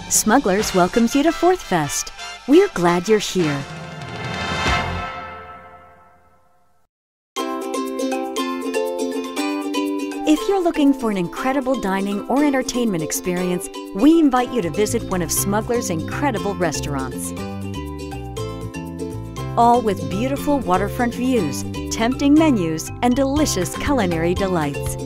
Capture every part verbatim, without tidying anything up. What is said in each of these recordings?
Smugglers welcomes you to Fourth Fest. We're glad you're here. If you're looking for an incredible dining or entertainment experience, we invite you to visit one of Smuggler's incredible restaurants. All with beautiful waterfront views, tempting menus, and delicious culinary delights.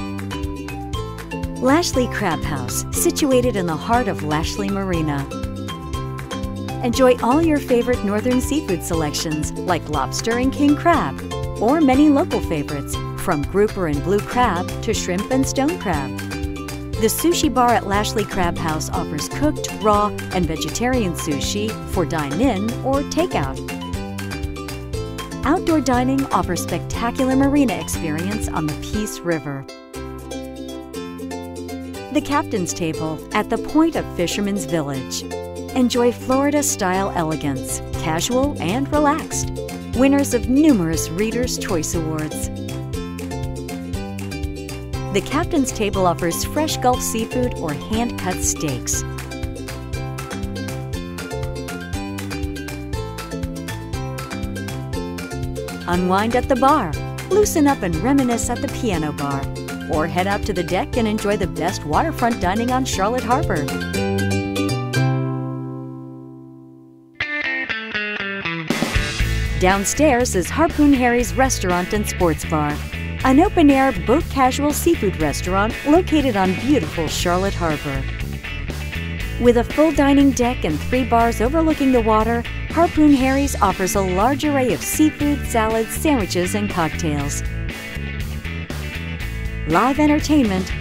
Laishley Crab House, situated in the heart of Laishley Marina. Enjoy all your favorite northern seafood selections like lobster and king crab, or many local favorites from grouper and blue crab to shrimp and stone crab. The sushi bar at Laishley Crab House offers cooked, raw, and vegetarian sushi for dine-in or takeout. Outdoor dining offers spectacular marina experience on the Peace River. The Captain's Table at the point of Fisherman's Village. Enjoy Florida-style elegance, casual and relaxed. Winners of numerous Reader's Choice Awards. The Captain's Table offers fresh Gulf seafood or hand-cut steaks. Unwind at the bar, loosen up and reminisce at the piano bar, or head out to the deck and enjoy the best waterfront dining on Charlotte Harbor. Downstairs is Harpoon Harry's Restaurant and Sports Bar, an open-air, boat-casual seafood restaurant located on beautiful Charlotte Harbor. With a full dining deck and three bars overlooking the water, Harpoon Harry's offers a large array of seafood, salads, sandwiches, and cocktails. Live entertainment,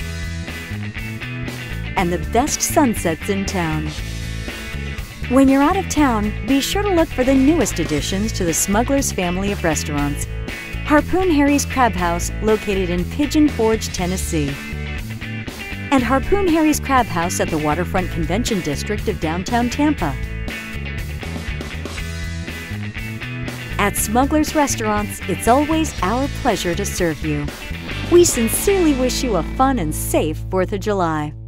and the best sunsets in town. When you're out of town, be sure to look for the newest additions to the Smuggler's family of restaurants. Harpoon Harry's Crab House, located in Pigeon Forge, Tennessee. And Harpoon Harry's Crab House at the Waterfront Convention District of downtown Tampa. At Smuggler's Restaurants, it's always our pleasure to serve you. We sincerely wish you a fun and safe fourth of July.